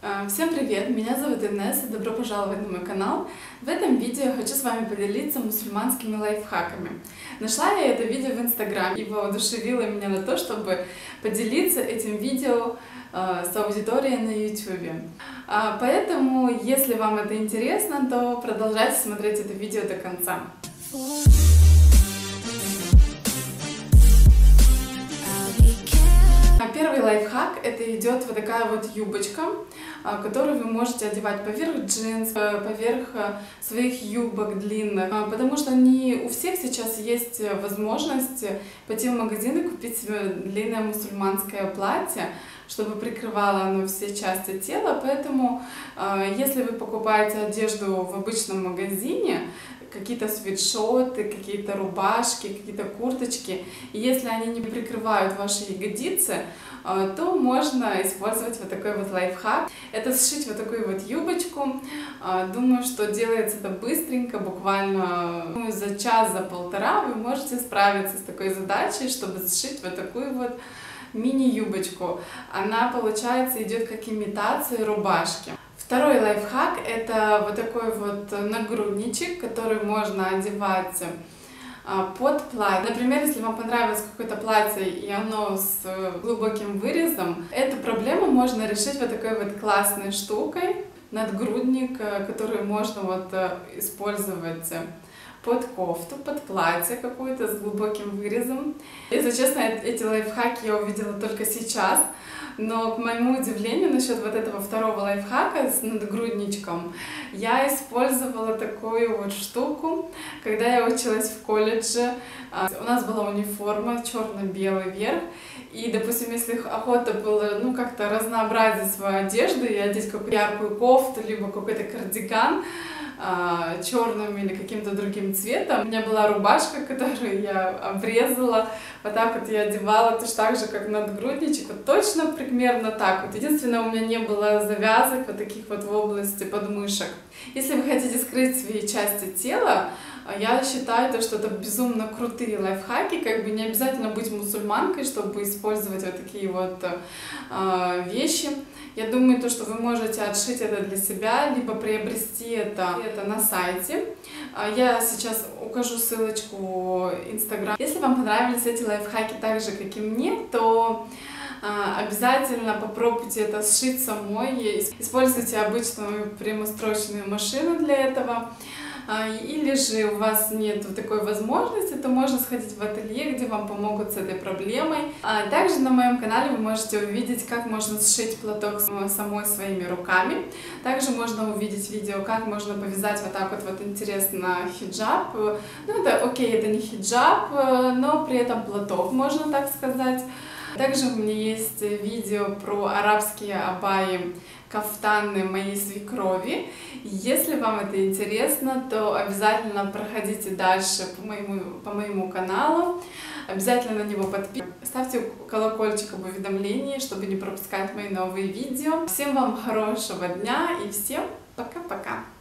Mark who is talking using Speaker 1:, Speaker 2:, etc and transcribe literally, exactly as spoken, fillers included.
Speaker 1: А, Всем привет! Меня зовут Инесса, добро пожаловать на мой канал. В этом видео я хочу с вами поделиться мусульманскими лайфхаками. Нашла я это видео в Инстаграме и воодушевило меня на то, чтобы поделиться этим видео э, с аудиторией на Ютубе. А, поэтому, если вам это интересно, то продолжайте смотреть это видео до конца. Первый лайфхак — это идет вот такая вот юбочка, которую вы можете одевать поверх джинс, поверх своих юбок длинных, потому что не у всех сейчас есть возможность пойти в магазин и купить себе длинное мусульманское платье, чтобы прикрывало оно все части тела. Поэтому, если вы покупаете одежду в обычном магазине, какие-то свитшоты, какие-то рубашки, какие-то курточки, и если они не прикрывают ваши ягодицы, то можно использовать вот такой вот лайфхак. Это сшить вот такую вот юбочку. Думаю, что делается это быстренько, буквально думаю, за час, за полтора вы можете справиться с такой задачей, чтобы сшить вот такую вот мини-юбочку. Она, получается, идет как имитация рубашки. Второй лайфхак — это вот такой вот нагрудничек, который можно одевать под платье. Например, если вам понравилось какое-то платье и оно с глубоким вырезом, эту проблему можно решить вот такой вот классной штукой. Надгрудник, который можно вот использовать под кофту, под платье какое-то с глубоким вырезом. Если честно, эти лайфхаки я увидела только сейчас. Но, к моему удивлению, насчет вот этого второго лайфхака с надгрудничком, я использовала такую вот штуку, когда я училась в колледже. У нас была униформа, черно-белый верх, и, допустим, если охота была, ну, как-то разнообразить свою одежду и одеть какую-то яркую кофту, либо какой-то кардиган, черным или каким-то другим цветом. У меня была рубашка, которую я обрезала, вот так вот я одевала, точно так же, как надгрудничек, вот точно примерно так вот. Единственное, у меня не было завязок вот таких вот в области подмышек. Если вы хотите скрыть свои части тела, я считаю, то, что это безумно крутые лайфхаки, как бы не обязательно быть мусульманкой, чтобы использовать вот такие вот э, вещи. Я думаю, то, что вы можете отшить это для себя, либо приобрести это, это на сайте. Я сейчас укажу ссылочку Инстаграм. Если вам понравились эти лайфхаки так же, как и мне, то обязательно попробуйте это сшить самой. Используйте обычную прямоустройственную машину для этого. Или же у вас нет такой возможности, то можно сходить в ателье, где вам помогут с этой проблемой. Также на моем канале вы можете увидеть, как можно сшить платок самой своими руками. Также можно увидеть видео, как можно повязать вот так вот, вот интересно хиджаб. Ну, это окей, это не хиджаб, но при этом платок, можно так сказать. Также у меня есть видео про арабские абайи, кафтаны моей свекрови. Если вам это интересно, то обязательно проходите дальше по моему, по моему каналу. Обязательно на него подписывайтесь. Ставьте колокольчик об уведомлении, чтобы не пропускать мои новые видео. Всем вам хорошего дня и всем пока-пока!